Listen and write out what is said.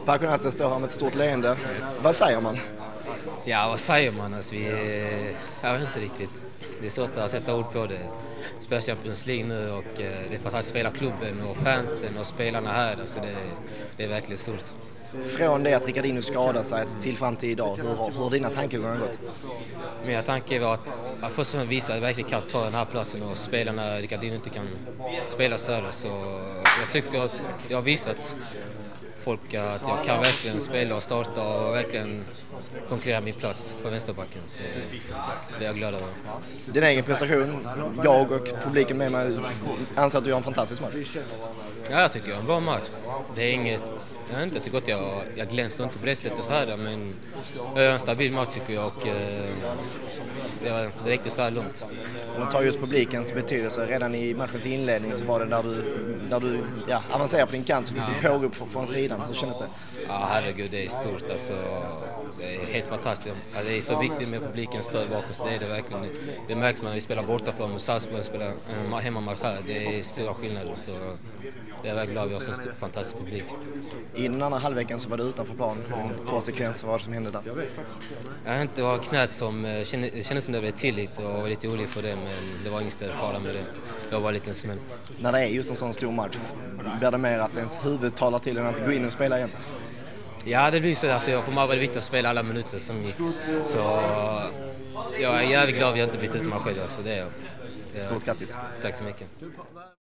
Passionato står här med ett stort leende. Vad säger man? Ja, vad säger man? Alltså, jag vet inte riktigt. Det är svårt att sätta ord på det. Spelar Champions League nu och det är fantastiskt att spela klubben och fansen och spelarna här. Alltså, det är verkligen stort. Från det att Ricardinho skadade sig till fram till idag, hur har dina tankegångar gått? Mina tankar var att först och främst visa att jag verkligen kan ta den här platsen och spela när Ricardinho inte kan spela så här. Så jag tycker att jag har visat folk att jag kan verkligen spela och starta och verkligen konkurrera min plats på vänsterbacken. Så det är jag glad över. Din egen prestation, jag och publiken med mig anser att du gör en fantastisk match. Ja, jag tycker jag har en bra match. Det är inget, jag tycker att jag glänser inte på det sättet så här, men jag gör en stabil match tycker jag och det räcker så här långt. Om man tar just publikens betydelse, redan i matchens inledning så var det där du avancerar på din kant så fick du pågå från sidan. Hur kändes det? Ja, herregud, det är stort alltså. Det är helt fantastiskt. Det är så viktigt med publikens stöd bakom sig. Det är det verkligen. Det märks när vi spelar bortaplan med Salzburg och spelar hemmamatch här. Det är stora skillnader. Så det är verkligen glad att vi har en fantastisk publik. I den andra halvveckan så var du utanför plan. Konsekvens vad som hände där? Jag har inte varit knät som kändes som det blev tillit och var lite orolig för det, men det var ingen större fara med det. Jag var lite en smäll. När det är just en sån stor match, blir det mer att ens huvud talar till än att gå in och spela igen? Ja, det blir så. Alltså, för mig var det viktigt att spela alla minuter som gick. Så jag är jävligt glad att jag inte bytt ut mig själv. Så det är jag. Stort grattis. Tack så mycket.